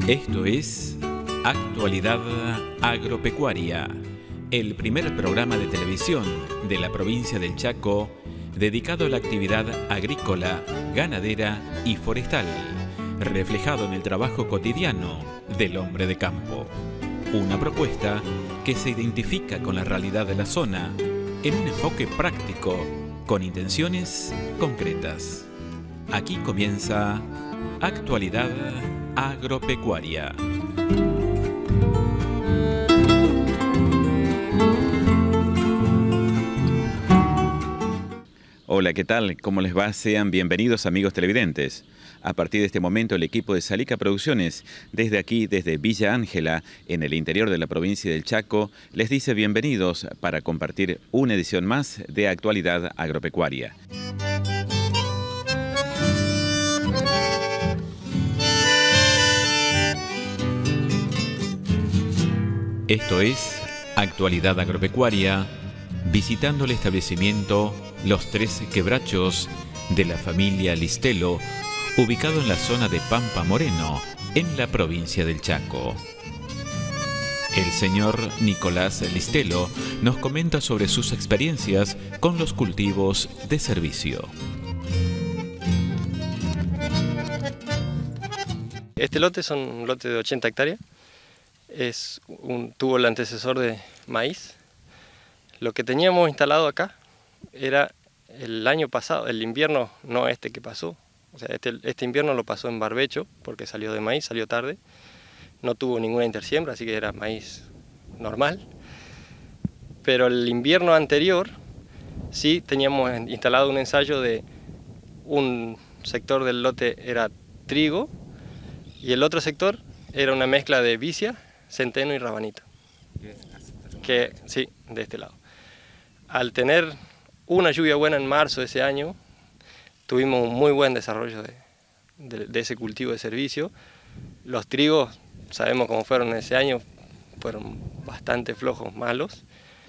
Esto es Actualidad Agropecuaria, el primer programa de televisión de la provincia del Chaco dedicado a la actividad agrícola, ganadera y forestal, reflejado en el trabajo cotidiano del hombre de campo. Una propuesta que se identifica con la realidad de la zona en un enfoque práctico, con intenciones concretas. Aquí comienza Actualidad Agropecuaria. Hola, ¿qué tal? ¿Cómo les va? Sean bienvenidos, amigos televidentes. A partir de este momento, el equipo de Salica Producciones, desde aquí, desde Villa Ángela, en el interior de la provincia del Chaco, les dice bienvenidos para compartir una edición más de Actualidad Agropecuaria. Esto es Actualidad Agropecuaria, visitando el establecimiento Los Tres Quebrachos de la familia Listelo, ubicado en la zona de Pampa Moreno, en la provincia del Chaco. El señor Nicolás Listelo nos comenta sobre sus experiencias con los cultivos de servicio. Este lote son un lote de 80 hectáreas. Tuvo el antecesor de maíz. Lo que teníamos instalado acá era el año pasado, el invierno, no este que pasó. O sea, este invierno lo pasó en barbecho porque salió de maíz, salió tarde. No tuvo ninguna intersiembra, así que era maíz normal. Pero el invierno anterior sí teníamos instalado un ensayo de un sector del lote era trigo y el otro sector era una mezcla de vicia, centeno y rabanito. Sí, de este lado. Al tener una lluvia buena en marzo de ese año, tuvimos un muy buen desarrollo de ese cultivo de servicio. Los trigos, sabemos cómo fueron ese año, fueron bastante flojos, malos.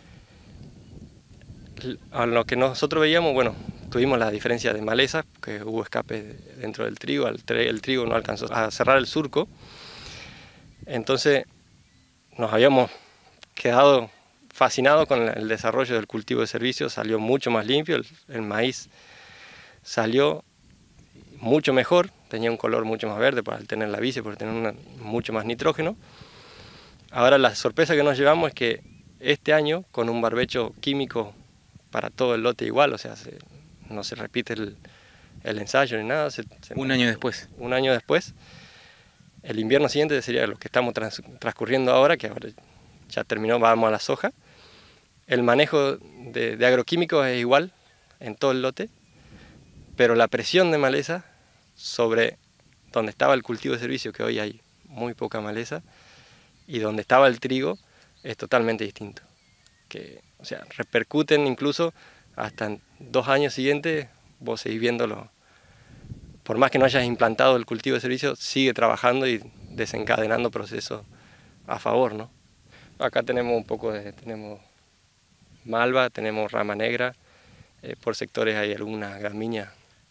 A lo que nosotros veíamos, bueno, tuvimos la diferencia de maleza, que hubo escape dentro del trigo, el trigo no alcanzó a cerrar el surco. Entonces nos habíamos quedado fascinados con el desarrollo del cultivo de servicio, salió mucho más limpio, el maíz salió mucho mejor, tenía un color mucho más verde por tener la vicia, por tener mucho más nitrógeno. Ahora la sorpresa que nos llevamos es que este año, con un barbecho químico para todo el lote igual, o sea, no se repite el ensayo ni nada. Un año después. Un año después. El invierno siguiente sería lo que estamos transcurriendo ahora, que ahora ya terminó, vamos a la soja. El manejo de agroquímicos es igual en todo el lote, pero la presión de maleza sobre donde estaba el cultivo de servicio, que hoy hay muy poca maleza, y donde estaba el trigo, es totalmente distinto. O sea, repercuten incluso hasta en 2 años siguientes, vos seguís viéndolo. Por más que no hayas implantado el cultivo de servicio, sigue trabajando y desencadenando procesos a favor, ¿no? Acá tenemos tenemos malva, tenemos rama negra, por sectores hay alguna gramínea,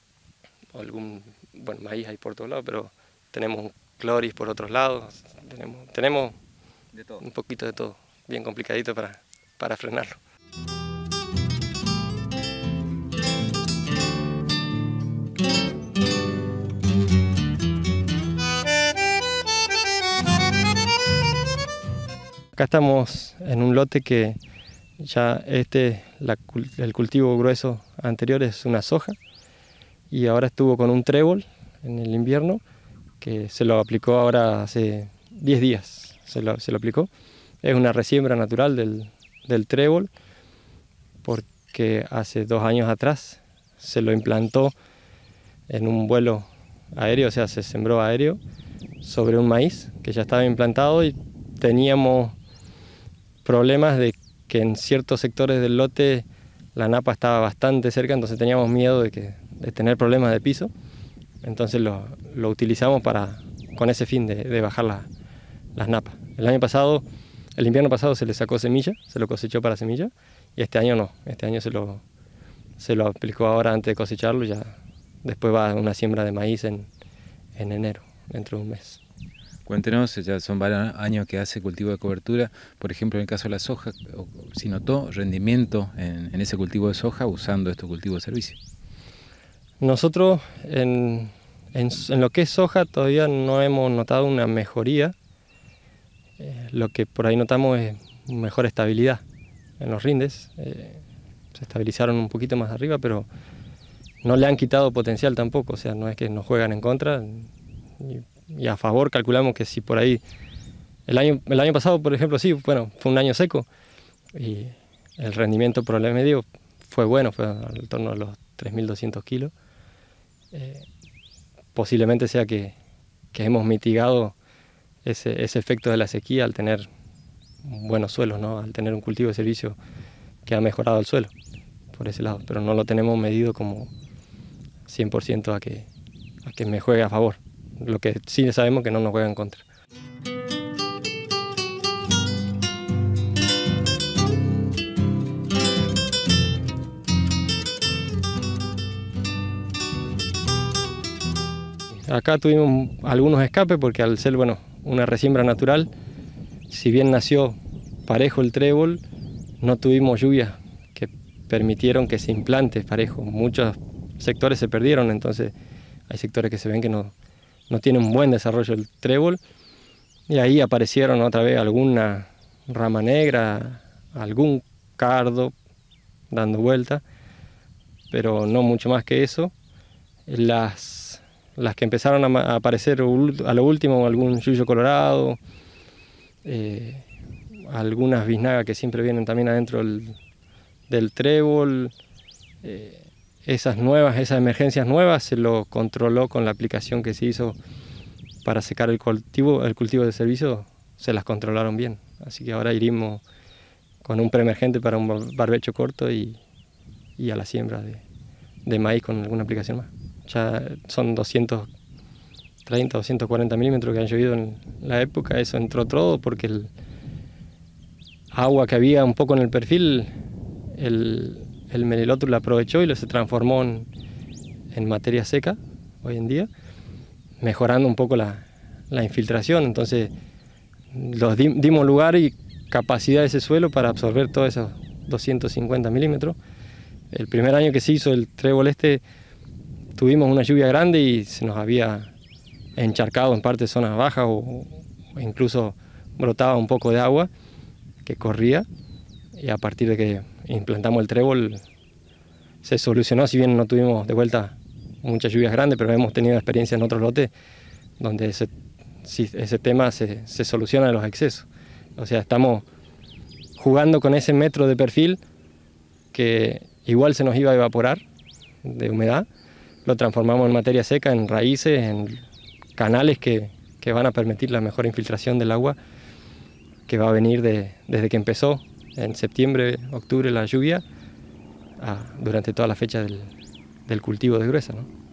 maíz hay por todos lados, pero tenemos cloris por otros lados, tenemos de todo. Un poquito de todo, bien complicadito para frenarlo. Acá estamos en un lote que ya el cultivo grueso anterior es una soja y ahora estuvo con un trébol en el invierno que se lo aplicó ahora hace 10 días, se lo aplicó. Es una resiembra natural del trébol porque hace 2 años atrás se lo implantó en un vuelo aéreo, o sea, se sembró aéreo sobre un maíz que ya estaba implantado y teníamos problemas de que en ciertos sectores del lote la napa estaba bastante cerca, entonces teníamos miedo de tener problemas de piso. Entonces lo utilizamos con ese fin de bajar las napas. El invierno pasado se le sacó semilla, se lo cosechó para semilla, y este año no, este año se lo aplicó ahora antes de cosecharlo, ya después va a una siembra de maíz en enero, dentro de un mes. Cuéntenos, ya son varios años que hace cultivo de cobertura. Por ejemplo, en el caso de la soja, si notó rendimiento en ese cultivo de soja usando estos cultivos de servicio. Nosotros en lo que es soja todavía no hemos notado una mejoría. Lo que por ahí notamos es mejor estabilidad en los rindes. Se estabilizaron un poquito más arriba, pero no le han quitado potencial tampoco. O sea, no es que nos juegan en contra. Y a favor calculamos que si por ahí... El año pasado, por ejemplo, sí, bueno, fue un año seco. Y el rendimiento por el medio fue bueno, fue en torno a los 3.200 kilos. Posiblemente sea que hemos mitigado ese efecto de la sequía al tener buenos suelos, ¿no? Al tener un cultivo de servicio que ha mejorado el suelo, por ese lado, pero no lo tenemos medido como 100% a que me juegue a favor. Lo que sí sabemos que no nos juega en contra. Acá tuvimos algunos escapes porque al ser una resiembra natural, si bien nació parejo el trébol, no tuvimos lluvias que permitieron que se implante parejo. Muchos sectores se perdieron, entonces hay sectores que se ven que no tienen un buen desarrollo el trébol, y ahí aparecieron otra vez alguna rama negra, algún cardo dando vuelta, pero no mucho más que eso. Las que empezaron a aparecer a lo último, algún yuyo colorado, algunas biznagas que siempre vienen también adentro del trébol. Esas emergencias nuevas se lo controló con la aplicación que se hizo para secar el cultivo de servicio, se las controlaron bien. Así que ahora iremos con un preemergente para un barbecho corto y a la siembra de maíz con alguna aplicación más. Ya son 230, 240 milímetros que han llovido en la época. Eso entró todo porque el agua que había un poco en el perfil, el Melilotrum la aprovechó y se transformó en materia seca hoy en día, mejorando un poco la infiltración. Entonces dimos lugar y capacidad de ese suelo para absorber todos esos 250 milímetros. El primer año que se hizo el trébol tuvimos una lluvia grande y se nos había encharcado en parte de zonas bajas o incluso brotaba un poco de agua que corría, y a partir de que implantamos el trébol se solucionó. Si bien no tuvimos de vuelta muchas lluvias grandes, pero hemos tenido experiencia en otros lotes donde ese tema se soluciona de los excesos. O sea, estamos jugando con ese metro de perfil que igual se nos iba a evaporar de humedad. Lo transformamos en materia seca, en raíces, en canales que van a permitir la mejor infiltración del agua que va a venir desde que empezó en septiembre, octubre la lluvia, durante toda la fecha del cultivo de gruesa, ¿no?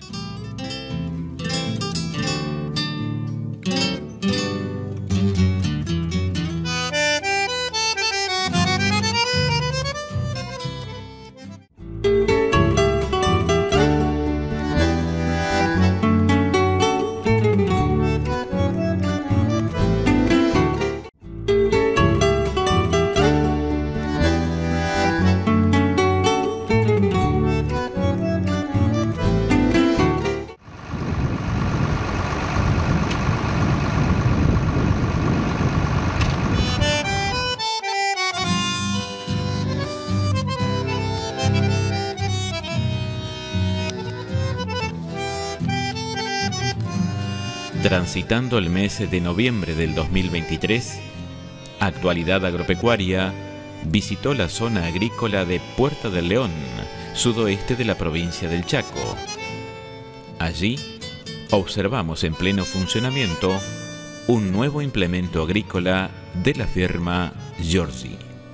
Transitando el mes de noviembre del 2023, Actualidad Agropecuaria visitó la zona agrícola de Puerta del León, sudoeste de la provincia del Chaco. Allí observamos en pleno funcionamiento un nuevo implemento agrícola de la firma Giorgi.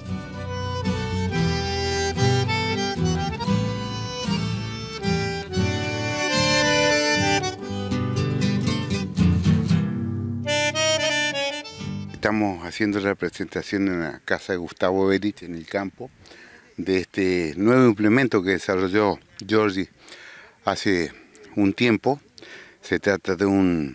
Estamos haciendo la presentación en la casa de Gustavo Berich, en el campo, de este nuevo implemento que desarrolló Giorgi hace un tiempo. Se trata de un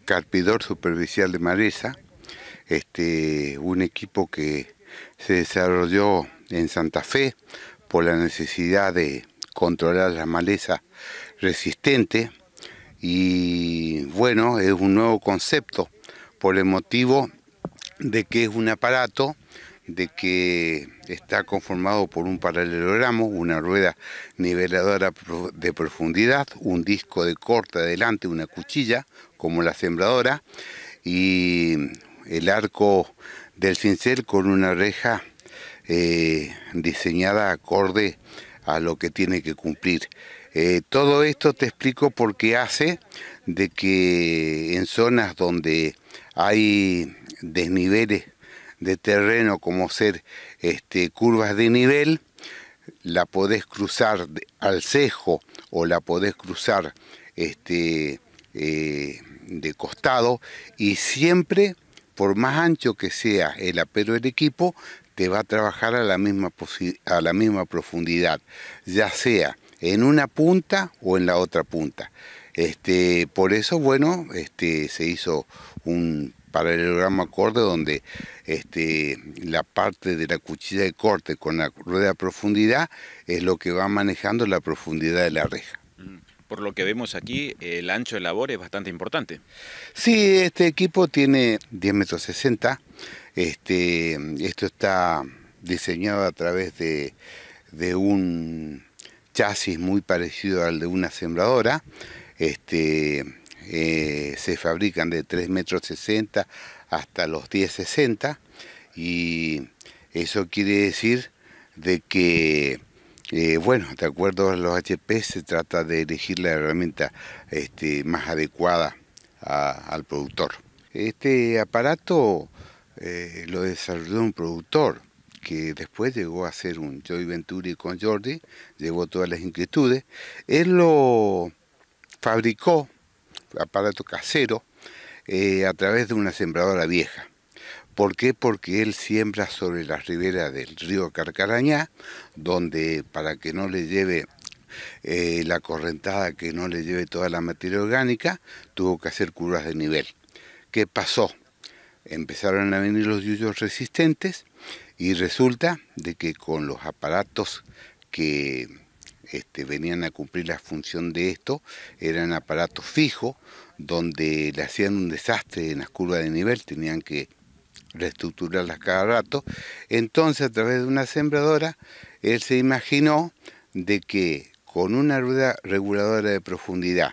carpidor superficial de maleza, un equipo que se desarrolló en Santa Fe por la necesidad de controlar la maleza resistente, y bueno, es un nuevo concepto por el motivo de que es un aparato de que está conformado por un paralelogramo, una rueda niveladora de profundidad, un disco de corte adelante, una cuchilla como la sembradora, y el arco del cincel con una reja diseñada acorde a lo que tiene que cumplir. Todo esto te explico porque hace de que en zonas donde hay desniveles de terreno, como ser curvas de nivel, la podés cruzar al cejo o la podés cruzar de costado, y siempre, por más ancho que sea el apero del equipo, te va a trabajar a la misma profundidad, ya sea en una punta o en la otra punta. Por eso, bueno, se hizo un paralelogramo acorde donde la parte de la cuchilla de corte con la rueda de profundidad es lo que va manejando la profundidad de la reja. Por lo que vemos aquí, el ancho de labor es bastante importante. Sí, este equipo tiene 10,60 m. Esto está diseñado a través de un chasis muy parecido al de una sembradora. Se fabrican de 3,60 m hasta los 10,60 m, y eso quiere decir de que, bueno, de acuerdo a los HP, se trata de elegir la herramienta más adecuada al productor. Este aparato lo desarrolló un productor que después llegó a ser un joint venture con Jordi, llevó todas las inquietudes. Él lo fabricó, aparato casero, a través de una sembradora vieja. ¿Por qué? Porque él siembra sobre las riberas del río Carcarañá, donde para que no le lleve la correntada, que no le lleve toda la materia orgánica, tuvo que hacer curvas de nivel. ¿Qué pasó? Empezaron a venir los yuyos resistentes, y resulta de que con los aparatos que venían a cumplir la función de esto, eran aparatos fijos, donde le hacían un desastre en las curvas de nivel, tenían que reestructurarlas cada rato. Entonces, a través de una sembradora, él se imaginó de que con una rueda reguladora de profundidad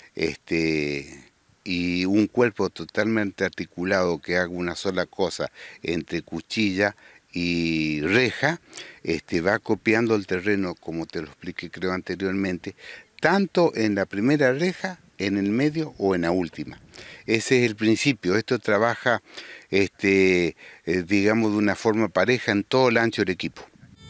y un cuerpo totalmente articulado que haga una sola cosa entre cuchilla y reja, va copiando el terreno, como te lo expliqué creo anteriormente, tanto en la primera reja, en el medio o en la última. Ese es el principio. Esto trabaja, digamos, de una forma pareja en todo el ancho del equipo.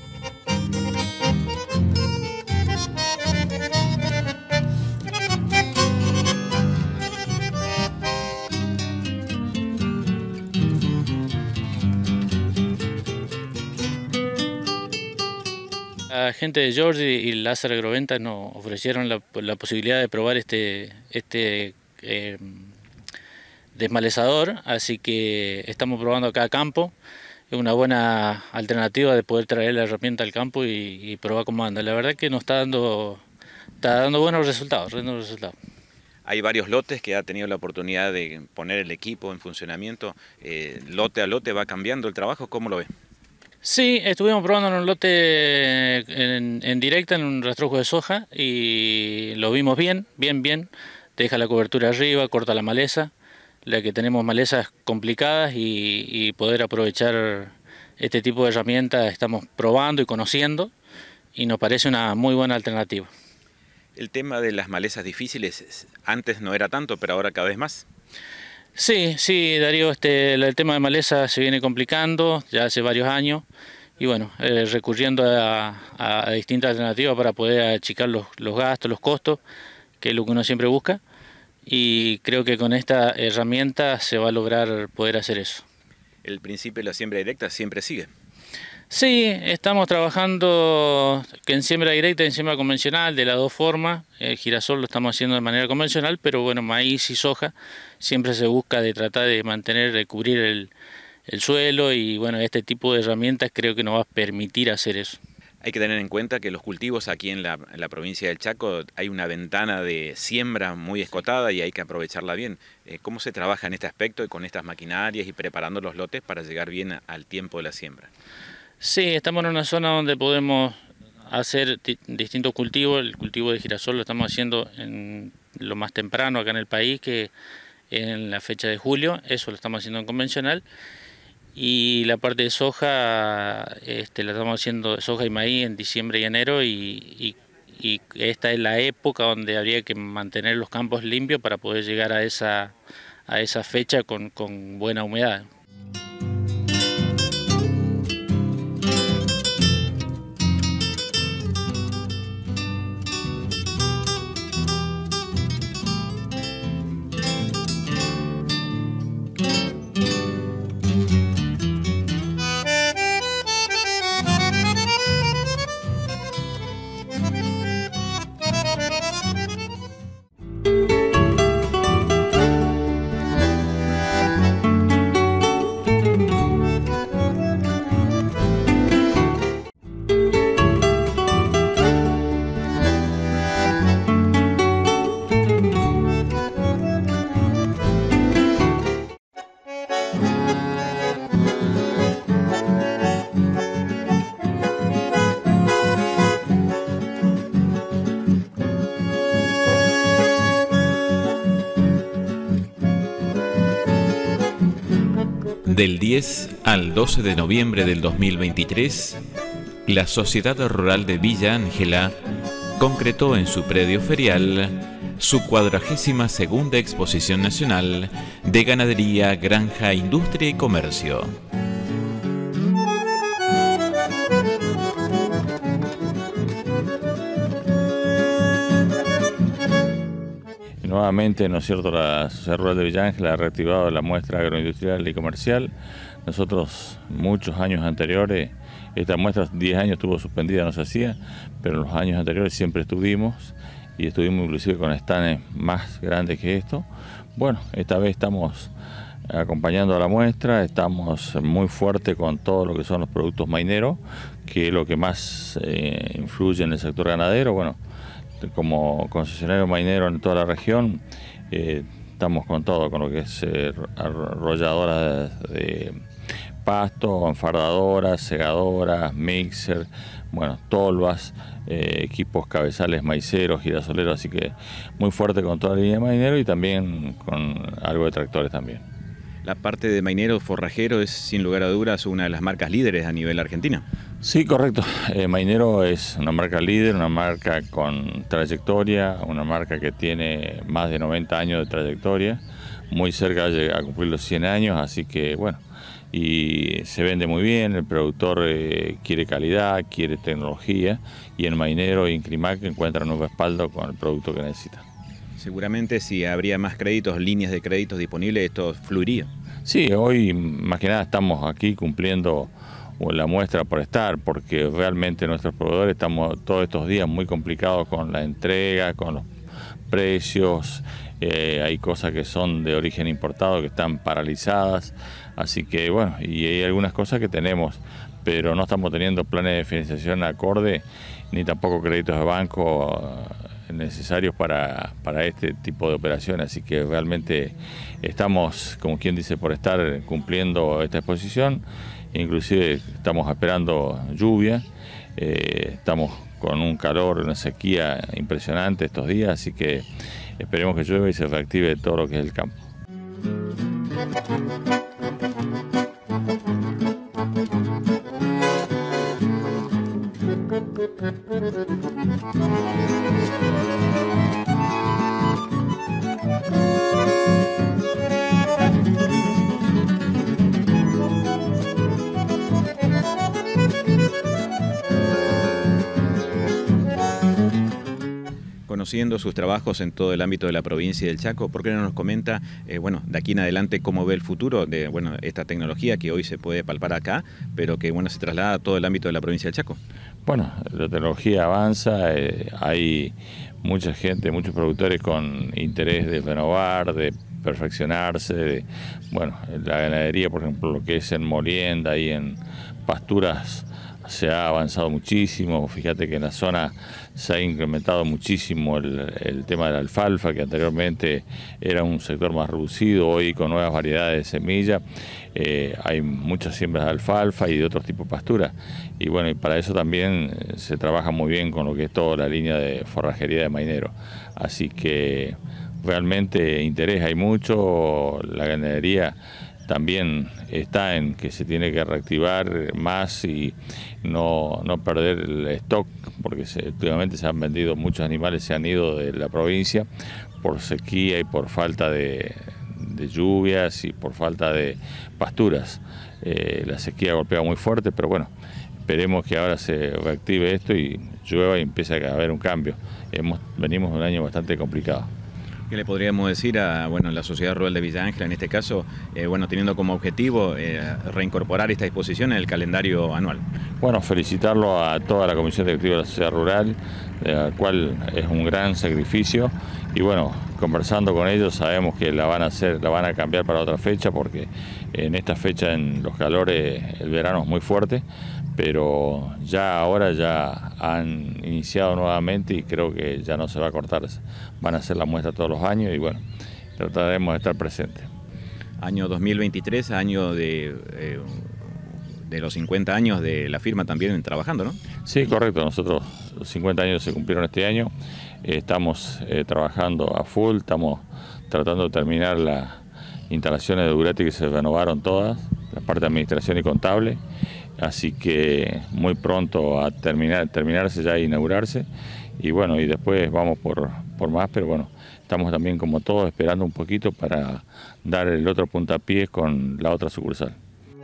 La gente de Jordi y Láser Agroventa nos ofrecieron la posibilidad de probar este desmalezador, así que estamos probando acá a campo. Es una buena alternativa de poder traer la herramienta al campo y probar cómo anda. La verdad que nos está dando buenos resultados, Hay varios lotes que ha tenido la oportunidad de poner el equipo en funcionamiento. Lote a lote va cambiando el trabajo, ¿cómo lo ve? Sí, estuvimos probando en un lote en directa, en un rastrojo de soja, y lo vimos bien. Deja la cobertura arriba, corta la maleza, la que tenemos malezas complicadas, y poder aprovechar este tipo de herramientas estamos probando y conociendo, y nos parece una muy buena alternativa. El tema de las malezas difíciles, antes no era tanto, pero ahora cada vez más. Sí, Darío, el tema de maleza se viene complicando ya hace varios años, y bueno, recurriendo a distintas alternativas para poder achicar los gastos, los costos, que es lo que uno siempre busca, y creo que con esta herramienta se va a lograr poder hacer eso. El principio de la siembra directa siempre sigue. Sí, estamos trabajando que en siembra directa y en siembra convencional, de las dos formas. El girasol lo estamos haciendo de manera convencional, pero bueno, maíz y soja siempre se busca de tratar de mantener, de cubrir el suelo, y bueno, este tipo de herramientas creo que nos va a permitir hacer eso. Hay que tener en cuenta que los cultivos aquí en la provincia del Chaco hay una ventana de siembra muy escotada y hay que aprovecharla bien. ¿Cómo se trabaja en este aspecto y con estas maquinarias y preparando los lotes para llegar bien al tiempo de la siembra? Sí, estamos en una zona donde podemos hacer distintos cultivos. El cultivo de girasol lo estamos haciendo en lo más temprano acá en el país, que en la fecha de julio. Eso lo estamos haciendo en convencional. Y la parte de soja, la estamos haciendo soja y maíz en diciembre y enero, y esta es la época donde habría que mantener los campos limpios para poder llegar a esa fecha con buena humedad. Del 10 al 12 de noviembre del 2023, la Sociedad Rural de Villa Ángela concretó en su predio ferial su 42ª Exposición Nacional de Ganadería, Granja, Industria y Comercio. Nuevamente, ¿no es cierto?, la Sociedad Rural de Villa Ángela ha reactivado la muestra agroindustrial y comercial. Nosotros, muchos años anteriores, esta muestra 10 años estuvo suspendida, no se hacía, pero en los años anteriores siempre estuvimos, y estuvimos inclusive con stands más grandes que esto. Bueno, esta vez estamos acompañando a la muestra, estamos muy fuerte con todo lo que son los productos maineros, que es lo que más influye en el sector ganadero. Bueno, como concesionario mainero en toda la región, estamos con todo, con lo que es arrolladoras de pasto, enfardadoras, segadoras, mixer, bueno, tolvas, equipos cabezales maiceros, girasoleros, así que muy fuerte con toda la línea de mainero, y también con algo de tractores también. La parte de mainero forrajero es, sin lugar a dudas, una de las marcas líderes a nivel argentino. Sí, correcto. Mainero es una marca líder, una marca con trayectoria, una marca que tiene más de 90 años de trayectoria, muy cerca a cumplir los 100 años, así que bueno, y se vende muy bien, el productor quiere calidad, quiere tecnología, y en Mainero y en Crimac encuentran un respaldo con el producto que necesita. Seguramente si habría más créditos, líneas de créditos disponibles, esto fluiría. Sí, hoy más que nada estamos aquí cumpliendo la muestra por estar, porque realmente nuestros proveedores estamos todos estos días muy complicados con la entrega, con los precios, hay cosas que son de origen importado que están paralizadas, así que bueno, y hay algunas cosas que tenemos, pero no estamos teniendo planes de financiación acorde, ni tampoco créditos de banco necesarios para este tipo de operaciones, así que realmente estamos, como quien dice, por estar cumpliendo esta exposición. Inclusive estamos esperando lluvia, estamos con un calor, una sequía impresionante estos días, así que esperemos que llueva y se reactive todo lo que es el campo. conociendo sus trabajos en todo el ámbito de la provincia del Chaco. ¿Por qué no nos comenta, bueno, de aquí en adelante cómo ve el futuro de, bueno, esta tecnología que hoy se puede palpar acá, pero que, bueno, se traslada a todo el ámbito de la provincia del Chaco? Bueno, la tecnología avanza, hay mucha gente, muchos productores con interés de renovar, de perfeccionarse, bueno, la ganadería, por ejemplo, lo que es en molienda y en pasturas se ha avanzado muchísimo. Fíjate que en la zona se ha incrementado muchísimo el tema de la alfalfa, que anteriormente era un sector más reducido. Hoy, con nuevas variedades de semilla, hay muchas siembras de alfalfa y de otros tipos de pasturas. Y bueno, y para eso también se trabaja muy bien con lo que es toda la línea de forrajería de mainero. Así que realmente interés hay mucho. La ganadería también está en que se tiene que reactivar más y no perder el stock, porque últimamente se han vendido muchos animales, se han ido de la provincia por sequía y por falta de lluvias y por falta de pasturas. La sequía golpea muy fuerte, pero bueno, esperemos que ahora se reactive esto y llueva y empiece a haber un cambio. Venimos de un año bastante complicado. ¿Qué le podríamos decir a, bueno, la Sociedad Rural de Villa Ángela, en este caso, bueno, teniendo como objetivo reincorporar esta exposición en el calendario anual? Bueno, felicitarlo a toda la Comisión Directiva de la Sociedad Rural, la cual es un gran sacrificio, y bueno, conversando con ellos sabemos que la van a cambiar para otra fecha, porque en esta fecha, en los calores, el verano es muy fuerte, pero ahora ya han iniciado nuevamente y creo que ya no se va a cortar. Van a hacer la muestra todos los años y bueno, trataremos de estar presentes. Año 2023, año de los 50 años de la firma también trabajando, ¿no? Sí, correcto. Nosotros los 50 años se cumplieron este año. Estamos trabajando a full, estamos tratando de terminar las instalaciones de Durati que se renovaron todas, la parte de administración y contable. Así que muy pronto a terminarse ya e inaugurarse, y bueno, y después vamos por más, pero bueno, estamos también como todos esperando un poquito para dar el otro puntapié con la otra sucursal.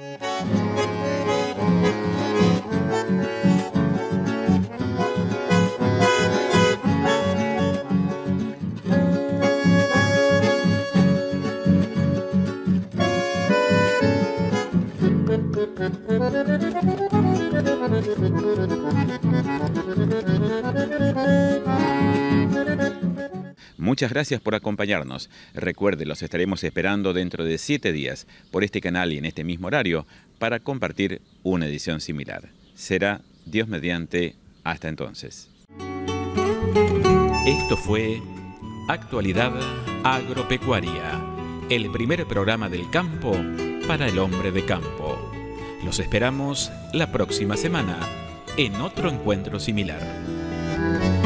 Muchas gracias por acompañarnos. Recuerde, los estaremos esperando dentro de 7 días por este canal y en este mismo horario para compartir una edición similar. Será Dios mediante hasta entonces. Esto fue Actualidad Agropecuaria, el primer programa del campo para el hombre de campo. Los esperamos la próxima semana en otro encuentro similar.